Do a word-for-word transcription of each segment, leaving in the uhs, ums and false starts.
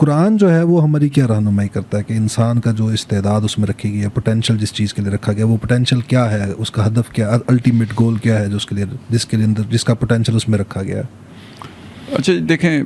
قرآن جو ہے وہ ہماری کیا رہنمائی کرتا ہے کہ انسان کا جو استعداد اس میں رکھی گئی ہے, پوٹینشیل جس چیز کے لیے رکھا گیا, وہ پوٹینشیل کیا ہے, اس کا ہدف کیا, الٹیمیٹ گول کیا ہے جو اس کے لیے جس کے لیے اندر جس کا پوٹینشیل اس میں رکھا گیا ہے؟ اچھا دیکھیں,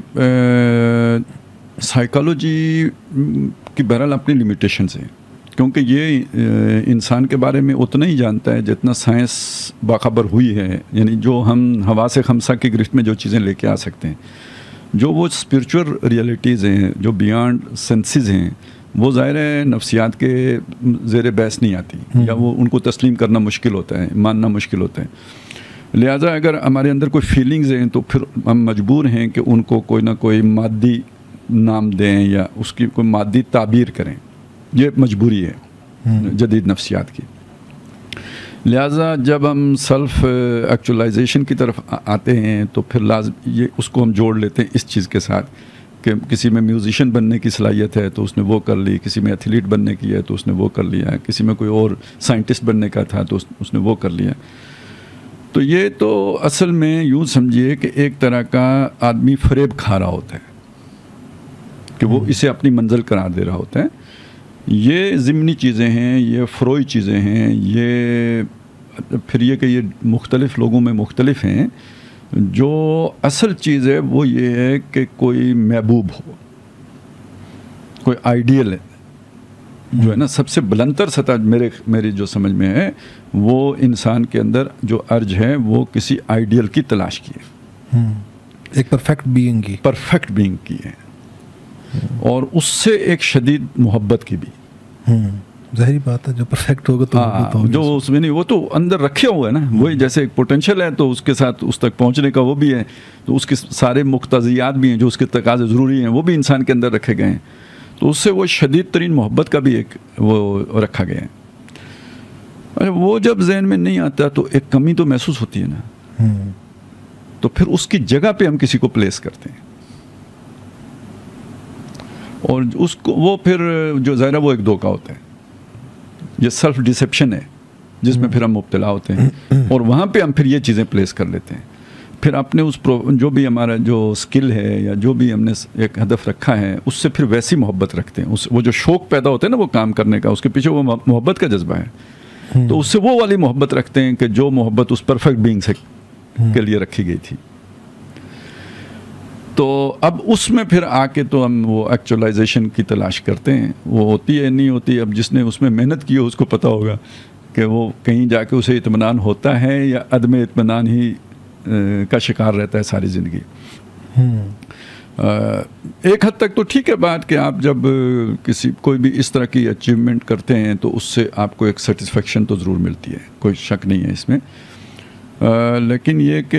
سائیکالوجی کی بہرحال اپنی لمیٹیشنز ہیں, کیونکہ یہ انسان کے بارے میں اتنا ہی جانتا ہے جتنا سائنس باخبر ہوئی ہے. یعنی جو ہم حواس خمسہ کی گرفت میں جو چیزیں لے کے آ سکتے ہیں, جو وہ اسپریچول ریئلٹیز ہیں جو بیانڈ سینسز ہیں, وہ ظاہر ہے نفسیات کے زیر بحث نہیں آتی, یا وہ ان کو تسلیم کرنا مشکل ہوتا ہے, ماننا مشکل ہوتا ہے. لہٰذا اگر ہمارے اندر کوئی فیلنگز ہیں تو پھر ہم مجبور ہیں کہ ان کو کوئی نہ کوئی مادی نام دیں یا اس کی کوئی مادی تعبیر کریں. یہ مجبوری ہے جدید نفسیات کی. لہٰذا جب ہم سیلف ایکچولائزیشن کی طرف آتے ہیں تو پھر لازم یہ اس کو ہم جوڑ لیتے ہیں اس چیز کے ساتھ کہ کسی میں میوزیشین بننے کی صلاحیت ہے تو اس نے وہ کر لی, کسی میں ایتھلیٹ بننے کی ہے تو اس نے وہ کر لیا, کسی میں کوئی اور سائنٹسٹ بننے کا تھا تو اس نے وہ کر لیا. تو یہ تو اصل میں یوں سمجھیے کہ ایک طرح کا آدمی فریب کھا رہا ہوتا ہے کہ وہ اسے اپنی منزل قرار دے رہا ہوتا ہے. یہ ضمنی چیزیں ہیں, یہ فروئی چیزیں ہیں, یہ پھر یہ کہ یہ مختلف لوگوں میں مختلف ہیں. جو اصل چیز ہے وہ یہ ہے کہ کوئی محبوب ہو, کوئی آئیڈیل ہے جو ہے نا سب سے بلندتر سطح میرے میری جو سمجھ میں ہے, وہ انسان کے اندر جو ارج ہے وہ کسی آئیڈیل کی تلاش کی ہے, ایک پرفیکٹ بینگ کی پرفیکٹ بینگ کی ہے, اور اس سے ایک شدید محبت کی بھی. ظاہری بات ہے جو پرفیکٹ ہوگا تو ہاں, جو اس میں نہیں وہ تو اندر رکھے ہوئے ہیں نا, وہی جیسے ایک پوٹینشیل ہے تو اس کے ساتھ اس تک پہنچنے کا وہ بھی ہے, تو اس کے سارے مقتضیات بھی ہیں جو اس کے تقاضے ضروری ہیں وہ بھی انسان کے اندر رکھے گئے ہیں. تو اس سے وہ شدید ترین محبت کا بھی ایک وہ رکھا گیا ہے. وہ جب ذہن میں نہیں آتا تو ایک کمی تو محسوس ہوتی ہے نا, تو پھر اس کی جگہ پہ ہم کسی کو پلیس کرتے ہیں, اور اس کو وہ پھر جو ظاہر وہ ایک دھوکہ ہوتا ہے. یہ سیلف ڈسیپشن ہے جس میں پھر ہم مبتلا ہوتے ہیں, اور وہاں پہ ہم پھر یہ چیزیں پلیس کر لیتے ہیں. پھر اپنے اس جو بھی ہمارا جو اسکل ہے یا جو بھی ہم نے ایک ہدف رکھا ہے اس سے پھر ویسی محبت رکھتے ہیں. اس وہ جو شوق پیدا ہوتا ہے نا وہ کام کرنے کا, اس کے پیچھے وہ محبت کا جذبہ ہے, تو اس سے وہ والی محبت رکھتے ہیں کہ جو محبت اس پرفیکٹ بینگ سے کے لیے رکھی گئی تھی. تو اب اس میں پھر آ کے تو ہم وہ ایکچولائزیشن کی تلاش کرتے ہیں. وہ ہوتی ہے نہیں ہوتی, اب جس نے اس میں محنت کی ہو اس کو پتہ ہوگا کہ وہ کہیں جا کے اسے اطمینان ہوتا ہے یا عدم اطمینان ہی کا شکار رہتا ہے ساری زندگی. ایک حد تک تو ٹھیک ہے بات کہ آپ جب کسی کوئی بھی اس طرح کی اچیومنٹ کرتے ہیں تو اس سے آپ کو ایک سیٹسفیکشن تو ضرور ملتی ہے, کوئی شک نہیں ہے اس میں. لیکن یہ کہ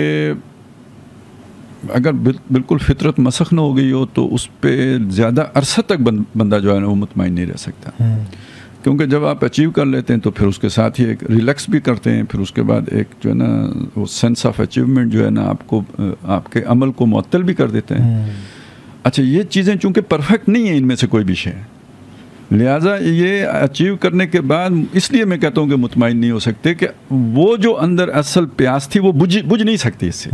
اگر بالکل فطرت مسخ نہ ہو گئی ہو تو اس پہ زیادہ عرصہ تک بندہ جو ہے نا وہ مطمئن نہیں رہ سکتا, کیونکہ جب آپ اچیو کر لیتے ہیں تو پھر اس کے ساتھ ہی ایک ریلیکس بھی کرتے ہیں, پھر اس کے بعد ایک جو ہے نا وہ سینس آف اچیومنٹ جو ہے نا آپ کو آپ کے عمل کو معطل بھی کر دیتے ہیں. اچھا یہ چیزیں چونکہ پرفیکٹ نہیں ہیں ان میں سے کوئی بھی شے, لہٰذا یہ اچیو کرنے کے بعد اس لیے میں کہتا ہوں کہ مطمئن نہیں ہو سکتے کہ وہ جو اندر اصل پیاس تھی وہ بجھ بجھ نہیں سکتی اس سے.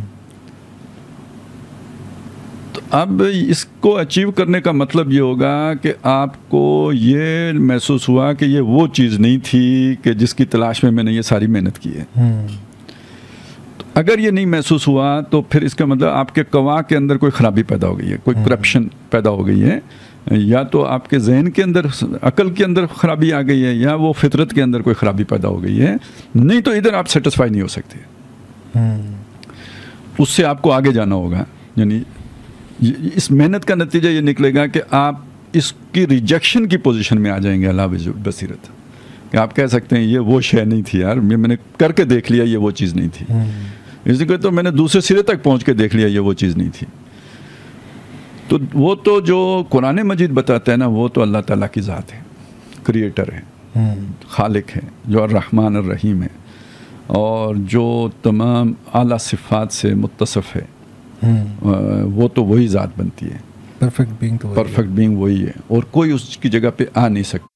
تو اب اس کو اچیو کرنے کا مطلب یہ ہوگا کہ آپ کو یہ محسوس ہوا کہ یہ وہ چیز نہیں تھی کہ جس کی تلاش میں میں نے یہ ساری محنت کی ہے. تو اگر یہ نہیں محسوس ہوا تو پھر اس کا مطلب آپ کے قوا کے اندر کوئی خرابی پیدا ہو گئی ہے, کوئی کرپشن پیدا ہو گئی ہے, یا تو آپ کے ذہن کے اندر عقل کے اندر خرابی آ گئی ہے, یا وہ فطرت کے اندر کوئی خرابی پیدا ہو گئی ہے. نہیں تو ادھر آپ سیٹسفائی نہیں ہو سکتے, اس سے آپ کو آگے جانا ہوگا. یعنی اس محنت کا نتیجہ یہ نکلے گا کہ آپ اس کی ریجیکشن کی پوزیشن میں آ جائیں گے علا بصیرت, کہ آپ کہہ سکتے ہیں یہ وہ شے نہیں تھی یار, میں نے کر کے دیکھ لیا یہ وہ چیز نہیں تھی, اس لیے تو میں نے دوسرے سرے تک پہنچ کے دیکھ لیا یہ وہ چیز نہیں تھی. تو وہ تو جو قرآن مجید بتاتا ہے نا وہ تو اللہ تعالیٰ کی ذات ہے, کریٹر ہے, خالق ہے, جو الرحمن الرحیم ہے, اور جو تمام اعلیٰ صفات سے متصف ہے, وہ تو وہی ذات بنتی ہے. پرفیکٹ بینگ تو پرفیکٹ بینگ وہی ہے, اور کوئی اس کی جگہ پہ آ نہیں سکتا.